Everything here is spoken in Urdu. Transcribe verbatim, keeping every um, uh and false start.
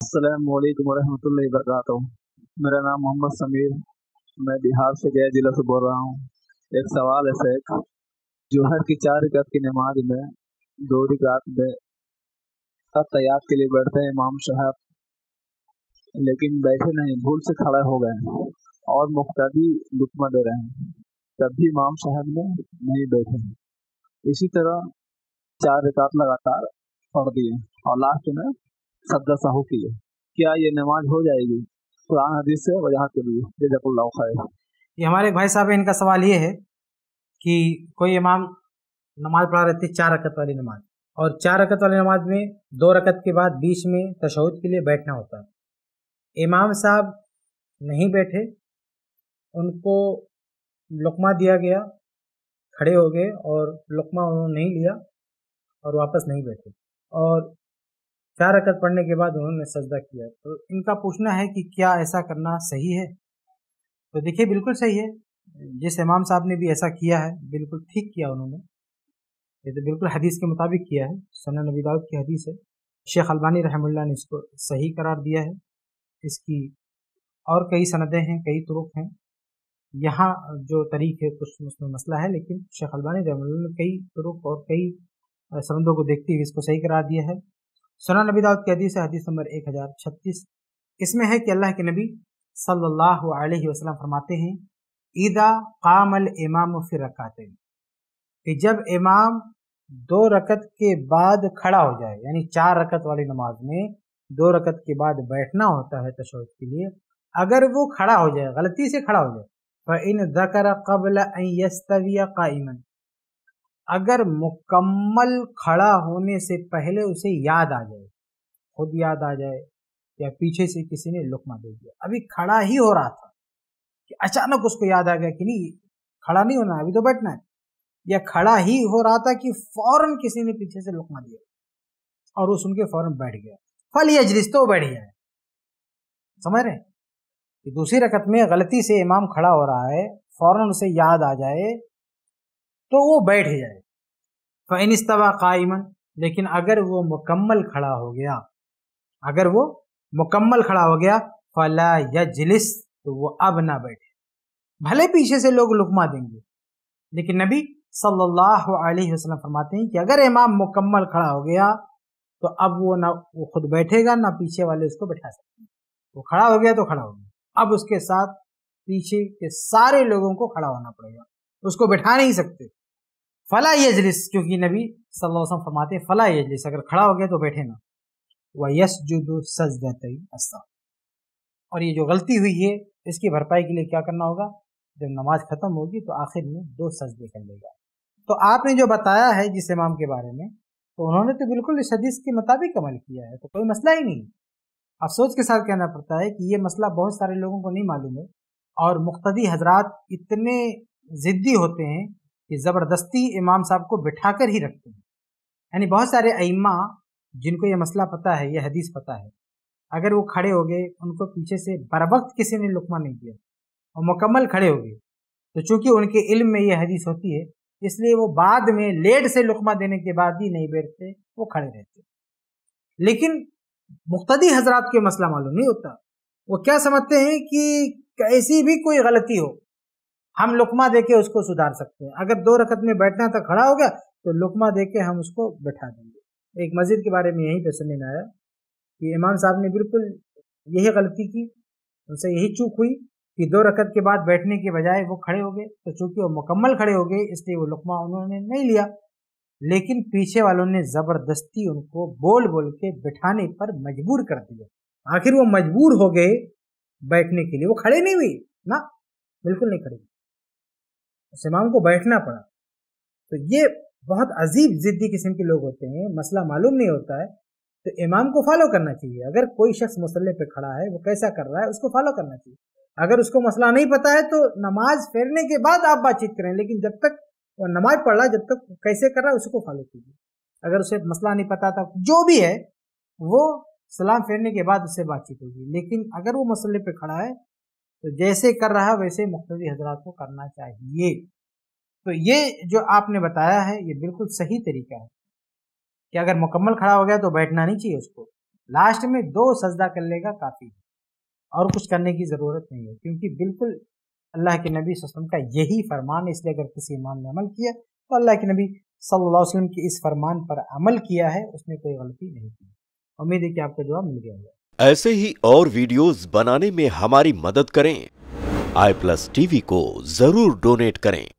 السلام علیکم ورحمۃ اللہ وبرکاتہ۔ میرا نام محمد سمیر، میں بہار سے گیا ضلع سے بول رہا ہوں۔ ایک سوال ہے شیخ، جوہر کی چار رکعت کی نماز میں دو رکعت میں تحیات کے لیے بیٹھتے ہیں امام صاحب، لیکن بیٹھے نہیں، بھول سے کھڑے ہو گئے اور مقتدی لقمہ دے رہے ہیں، تب بھی امام صاحب نے نہیں بیٹھے ہیں۔ اسی طرح چار رکعت لگاتار پڑھ دیے اور لاسٹ میں سجدہ سہو کیے، کیا یہ نماز ہو جائے گی؟ قرآن حدیث سے وجہ کے لیے جزاک اللہ خیر۔ یہ ہمارے بھائی صاحب ان کا سوال یہ ہے کہ کوئی امام نماز پڑھا رہتی چار رکعت والی نماز، اور چار رکعت والی نماز میں دو رکعت کے بعد بیچ میں تشہد کے لیے بیٹھنا ہوتا ہے۔ امام صاحب نہیں بیٹھے، ان کو لقمہ دیا گیا، کھڑے ہو گئے اور لقمہ انہوں نے نہیں لیا اور واپس نہیں بیٹھے، اور چار رکعت پڑھنے کے بعد انہوں نے سجدہ کیا۔ تو ان کا پوچھنا ہے کہ کیا ایسا کرنا صحیح ہے؟ تو دیکھیے بالکل صحیح ہے، جس امام صاحب نے بھی ایسا کیا ہے بالکل ٹھیک کیا انہوں نے، یہ تو بالکل حدیث کے مطابق کیا ہے، سنن نبی داؤد کی حدیث ہے۔ شیخ البانی رحمہ اللہ نے اس کو صحیح قرار دیا ہے، اس کی اور کئی سندیں ہیں، کئی طرق ہیں، یہاں جو طریق ہے کچھ اس میں مسئلہ ہے، لیکن شیخ البانی رحمہ اللہ نے کئی طرق اور کئی سندوں کو دیکھتے ہوئے اس کو صحیح قرار دیا ہے۔ سنن نبی داؤد کی حدیث ہے، حدیث نمبر ایک ہزار چھتیس، اس میں ہے کہ اللہ کے نبی صلی اللہ علیہ وسلم فرماتے ہیں اذا قام الامام فی رکعتین، کہ جب امام دو رکعت کے بعد کھڑا ہو جائے، یعنی چار رکعت والی نماز میں دو رکعت کے بعد بیٹھنا ہوتا ہے تشہد کے لیے، اگر وہ کھڑا ہو جائے، غلطی سے کھڑا ہو جائے، فإن ذکر قبل ان یستوی قائما، اگر مکمل کھڑا ہونے سے پہلے اسے یاد آ جائے، خود یاد آ جائے یا پیچھے سے کسی نے لقمہ دے دیا، ابھی کھڑا ہی ہو رہا تھا کہ اچانک اس کو یاد آ گیا کہ نہیں کھڑا نہیں ہونا، ابھی تو بیٹھنا ہے، یا کھڑا ہی ہو رہا تھا کہ فوراً کسی نے پیچھے سے لقمہ دیا اور وہ سن کے فوراً بیٹھ گیا، فلیجلس، تو بیٹھ جائے۔ سمجھ رہے ہیں کہ دوسری رکعت میں غلطی سے امام کھڑا ہو رہا ہے، فوراً اسے یاد آ جائے تو وہ بیٹھ جائے۔ فإن استوى قائما، لیکن اگر وہ مکمل کھڑا ہو گیا، اگر وہ مکمل کھڑا ہو گیا، فلا یجلس، تو وہ اب نہ بیٹھے، بھلے پیچھے سے لوگ لقمہ دیں گے، لیکن نبی صلی اللہ علیہ وسلم فرماتے ہیں کہ اگر امام مکمل کھڑا ہو گیا تو اب وہ نہ وہ خود بیٹھے گا نہ پیچھے والے اس کو بٹھا سکتے ہیں، وہ کھڑا ہو گیا تو کھڑا ہو گیا، اب اس کے ساتھ پیچھے کے سارے لوگوں کو کھڑا ہونا پڑے گا، اس کو بٹھا نہیں سکتے۔ فلا یجلس، کیونکہ نبی صلی اللہ علیہ وسلم فرماتے ہیں فلا یجلس، اگر کھڑا ہو گیا تو بیٹھے نہ، وَيَسْجُدُ سَجْدَتَيْ السَّهْوِ، اور یہ جو غلطی ہوئی ہے اس کی بھرپائی کے لیے کیا کرنا ہوگا؟ جب نماز ختم ہوگی تو آخر میں دو سجدے کر لے گا۔ تو آپ نے جو بتایا ہے جس امام کے بارے میں، تو انہوں نے تو بالکل اس حدیث کے مطابق عمل کیا ہے، تو کوئی مسئلہ ہی نہیں۔ افسوس کے ساتھ کہنا پڑتا ہے کہ یہ مسئلہ بہت سارے لوگوں کو نہیں معلوم ہے، اور مقتدی حضرات اتنے ضدی ہوتے ہیں کہ زبردستی امام صاحب کو بٹھا کر ہی رکھتے ہیں۔ یعنی بہت سارے ائمہ جن کو یہ مسئلہ پتہ ہے، یہ حدیث پتہ ہے، اگر وہ کھڑے ہو گئے، ان کو پیچھے سے بر وقت کسی نے لقمہ نہیں دیا اور مکمل کھڑے ہو گئے، تو چونکہ ان کے علم میں یہ حدیث ہوتی ہے، اس لیے وہ بعد میں لیٹ سے لقمہ دینے کے بعد ہی نہیں بیٹھتے، وہ کھڑے رہتے۔ لیکن مقتدی حضرات کو مسئلہ معلوم نہیں ہوتا، وہ کیا سمجھتے ہیں کہ کیسی بھی کوئی غلطی ہو ہم لقمہ دے کے اس کو سدھار سکتے ہیں، اگر دو رکعت میں بیٹھنا تھا کھڑا ہو گیا تو لقمہ دے کے ہم اس کو بٹھا دیں گے۔ ایک مسجد کے بارے میں یہیں پہ سننے میں آیا کہ امام صاحب نے بالکل یہی غلطی کی، ان سے یہی چوک ہوئی کہ دو رکعت کے بعد بیٹھنے کے بجائے وہ کھڑے ہو گئے، تو چونکہ وہ مکمل کھڑے ہو گئے اس لیے وہ لقمہ انہوں نے نہیں لیا، لیکن پیچھے والوں نے زبردستی ان کو بول بول کے بٹھانے پر مجبور کر دیا، آخر وہ مجبور ہو گئے بیٹھنے کے لیے، وہ کھڑے نہیں ہوئے نا، بالکل نہیں کھڑے، اس امام کو بیٹھنا پڑا۔ تو یہ بہت عجیب ضدی قسم کے لوگ ہوتے ہیں، مسئلہ معلوم نہیں ہوتا ہے تو امام کو فالو کرنا چاہیے۔ اگر کوئی شخص مصلی پہ کھڑا ہے، وہ کیسا کر رہا ہے، اس کو فالو کرنا چاہیے۔ اگر اس کو مسئلہ نہیں پتا ہے تو نماز پھیرنے کے بعد آپ بات چیت کریں، لیکن جب تک وہ نماز پڑھ رہا ہے، جب تک کیسے کر رہا ہے اس کو فالو کیجیے۔ اگر اسے مسئلہ نہیں پتا تھا جو بھی ہے، وہ سلام پھیرنے کے بعد اس سے بات چیت ہوگی، لیکن اگر وہ مصلی پہ کھڑا ہے تو جیسے کر رہا ہے ویسے مقتدی حضرات کو کرنا چاہیے۔ تو یہ جو آپ نے بتایا ہے یہ بالکل صحیح طریقہ ہے کہ اگر مکمل کھڑا ہو گیا تو بیٹھنا نہیں چاہیے اس کو، लास्ट में दो सजदा कर लेगा काफ़ी, और कुछ करने की ज़रूरत नहीं है, क्योंकि बिल्कुल अल्लाह के नबी सल्लल्लाहु अलैहि वसल्लम का यही फरमान है। इसलिए अगर किसी इमाम ने अमल किया तो अल्लाह के नबी सल्लल्लाहु अलैहि वसल्लम के इस फरमान पर अमल किया है, उसने कोई गलती नहीं की। उम्मीद है कि आपको जवाब मिल गया होगा। ऐसे ही और वीडियोस बनाने में हमारी मदद करें। आई प्लस टीवी को जरूर डोनेट करें।